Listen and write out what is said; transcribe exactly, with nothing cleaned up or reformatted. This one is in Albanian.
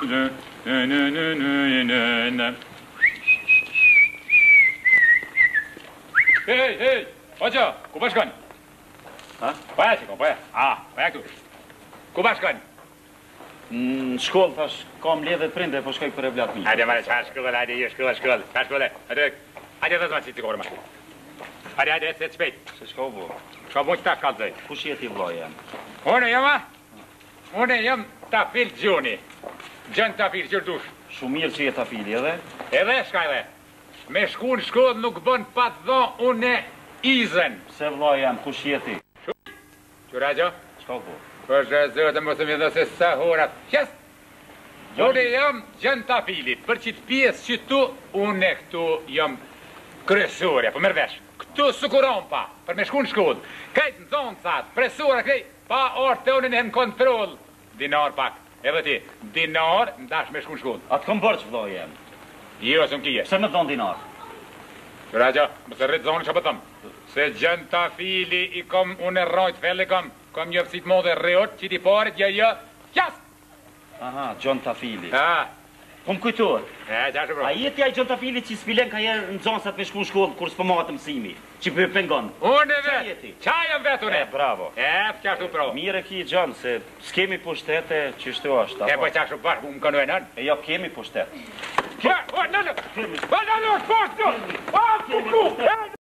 Hej, hej! Hoqë, ku po shkon? Ha? Paja që ko, paja. A, paja këtu. Ku po shkon? Në shkollë, thash, kam ledhe të prinde, po shkoj për e blat mi. Hajde, mare, qa shkollë, hajde, ju shkollë, shkollë, qa shkollë. Hajde, hajde dhe zma që të korë ma. Hajde, hajde, se të shpejt. Se shka u bo? Shka bu që ta shkallëzoj. Kush jeti vloj jam? Une jam, a? Une jam ta fil gjoni. Gjën ta fil, qërë dush. Shumë mirë që jeta fili edhe? Edhe, shka edhe. Me shku në shkollë nuk bën pa të dho une izën. Se vloj jam, kush jeti? Qura gjo? Shka u bo? Për shëzërë të mos më dhe se sa horat. Qes? Une jam gjën ta filit. Për qitë pjesë që tu, une këtu jam kresurja, për mërvesh. Këtu sukuron pa, për me shku në shkollë. Kajtë në zonë thatë, presura këj, pa orë të unin e në kontrol. Dinar pak. Edhe ti, dinar, ndash me shku në shkollë. A të kom bërë që vloj jam? Jo, së më kije. Se më dhon dinar? Qëra gjo, më se rritë zonë që pëtëm. Se gjën ta fili i kom, unë e rrojtë felli kom, kom një pësit modhe rriot, që ti parit, ja, ja, qas! Aha, Gjon Tafili. Ha, Kom kujtuar. e, qa shë bro. A jeti aj Gjon Tafili që s'pilen ka jerë në zonësat me shku në shkollë kur s'po matë mësimi, që për pengon? Unë e Qa vetë, jeti? qa jam vetë une? E, bravo. E, qa shë bro. Mire ki Gjon, se s'kemi pushtete që shtu është. E, apo? po qa shë bashkë, më kënu e nën. E jo, kemi pushtet. Po, po, në, në, po, në, në, po, në, po, në, po, në, po, në, po, në,